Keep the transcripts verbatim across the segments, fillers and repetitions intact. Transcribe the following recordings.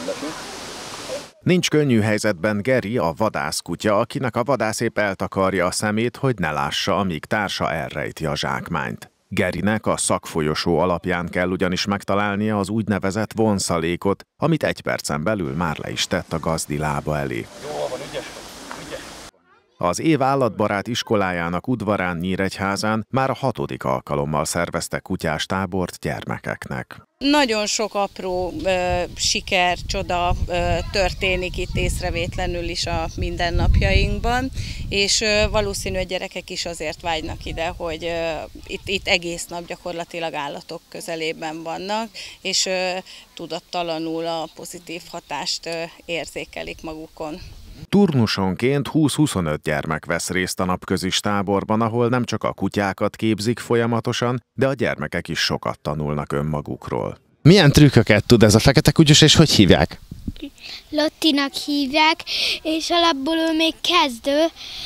Nincs könnyű helyzetben Geri, a vadászkutya, akinek a vadász épp eltakarja a szemét, hogy ne lássa, amíg társa elrejti a zsákmányt. Gerinek a szakfolyosó alapján kell ugyanis megtalálnia az úgynevezett vonszalékot, amit egy percen belül már le is tett a gazdi lába elé. Az év állatbarát iskolájának udvarán Nyíregyházán már a hatodik alkalommal szerveztek kutyás tábort gyermekeknek. Nagyon sok apró ö, siker, csoda ö, történik itt észrevétlenül is a mindennapjainkban, és ö, valószínű, a gyerekek is azért vágynak ide, hogy ö, itt, itt egész nap gyakorlatilag állatok közelében vannak, és ö, tudattalanul a pozitív hatást ö, érzékelik magukon. Turnusonként húsz-huszonöt gyermek vesz részt a napközis táborban, ahol nem csak a kutyákat képzik folyamatosan, de a gyermekek is sokat tanulnak önmagukról. Milyen trükköket tud ez a fekete kutyus, és hogy hívják? Lottinak hívják, és alapból ő még kezdő,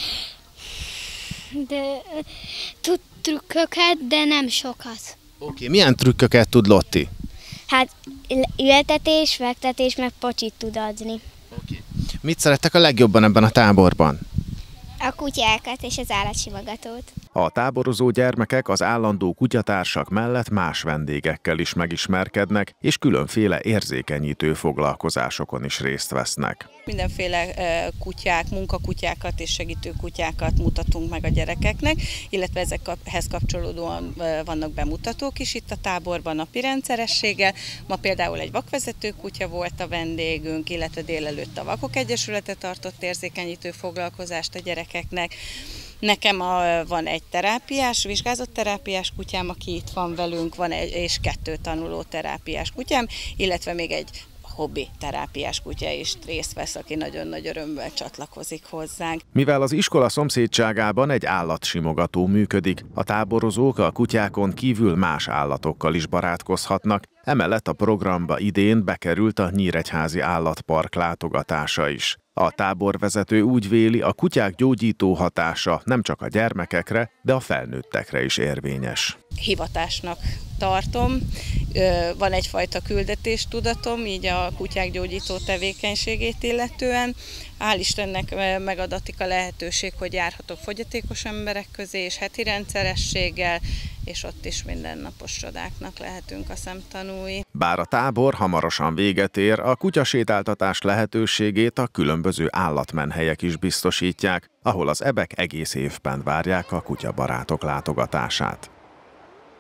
de tud trükköket, de nem sokat. Oké, okay. Milyen trükköket tud Lotti? Hát ültetés, fektetés, meg pocsit tud adni. Okay. Mit szerettek a legjobban ebben a táborban? A kutyákat és az állatsimogatót. A táborozó gyermekek az állandó kutyatársak mellett más vendégekkel is megismerkednek, és különféle érzékenyítő foglalkozásokon is részt vesznek. Mindenféle kutyák, munkakutyákat és segítő kutyákat mutatunk meg a gyerekeknek, illetve ezekhez kapcsolódóan vannak bemutatók is itt a táborban napi rendszerességgel. Ma például egy vakvezető kutya volt a vendégünk, illetve délelőtt a Vakok Egyesülete tartott érzékenyítő foglalkozást a gyerekeknek. Nekem a, van egy terápiás, vizsgázott terápiás kutyám, aki itt van velünk, van egy, és kettő tanuló terápiás kutyám, illetve még egy hobbi terápiás kutya is részt vesz, aki nagyon nagy örömmel csatlakozik hozzánk. Mivel az iskola szomszédságában egy állatsimogató működik, a táborozók a kutyákon kívül más állatokkal is barátkozhatnak, emellett a programba idén bekerült a Nyíregyházi Állatpark látogatása is. A táborvezető úgy véli, a kutyák gyógyító hatása nem csak a gyermekekre, de a felnőttekre is érvényes. Hivatásnak tartom, van egyfajta küldetéstudatom, így a kutyák gyógyító tevékenységét illetően. Hál' Istennek megadatik a lehetőség, hogy járhatok fogyatékos emberek közé és heti rendszerességgel, és ott is mindennapos csodáknak lehetünk a szemtanúi. Bár a tábor hamarosan véget ér, a kutyasétáltatás lehetőségét a különböző állatmenhelyek is biztosítják, ahol az ebek egész évben várják a kutyabarátok látogatását.